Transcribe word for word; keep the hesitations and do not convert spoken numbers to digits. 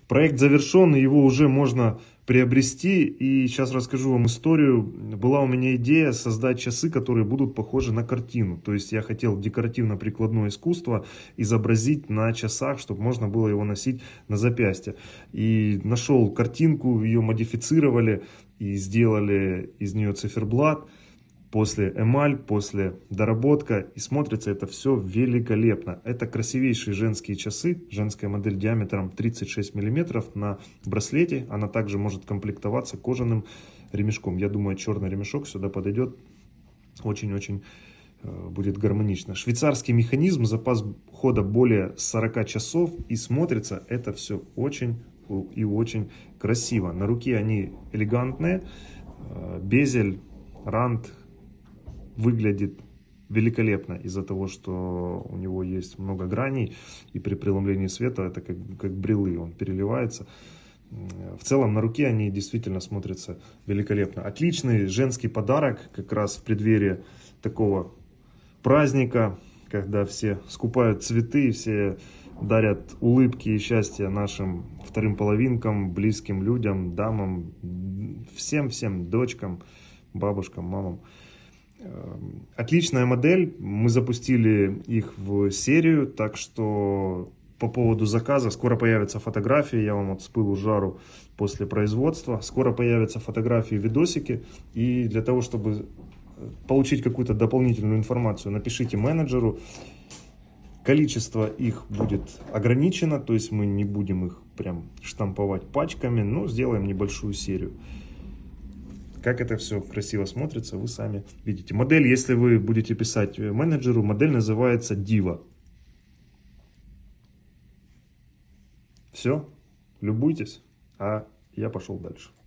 Проект завершен, его уже можно приобрести. И сейчас расскажу вам историю. Была у меня идея создать часы, которые будут похожи на картину. То есть я хотел декоративно-прикладное искусство изобразить на часах, чтобы можно было его носить на запястье. И нашел картинку, ее модифицировали и сделали из нее циферблат. После эмаль, после доработка, и смотрится это все великолепно. Это красивейшие женские часы, женская модель диаметром тридцать шесть миллиметров на браслете. Она также может комплектоваться кожаным ремешком. Я думаю, черный ремешок сюда подойдет, очень-очень э, будет гармонично. Швейцарский механизм, запас хода более сорока часов, и смотрится это все очень и очень красиво. На руке они элегантные, э, безель, рант выглядит великолепно из-за того, что у него есть много граней, и при преломлении света это как, как брелы, он переливается. В целом на руке они действительно смотрятся великолепно. Отличный женский подарок как раз в преддверии такого праздника, когда все скупают цветы, все дарят улыбки и счастье нашим вторым половинкам, близким людям, дамам, всем-всем дочкам, бабушкам, мамам. Отличная модель, мы запустили их в серию, так что по поводу заказа скоро появятся фотографии, я вам вот с пылу с жару после производства, скоро появятся фотографии, видосики, и для того, чтобы получить какую-то дополнительную информацию, напишите менеджеру, количество их будет ограничено, то есть мы не будем их прям штамповать пачками, но сделаем небольшую серию. Как это все красиво смотрится, вы сами видите. Модель, если вы будете писать менеджеру, модель называется Diva. Все, любуйтесь, а я пошел дальше.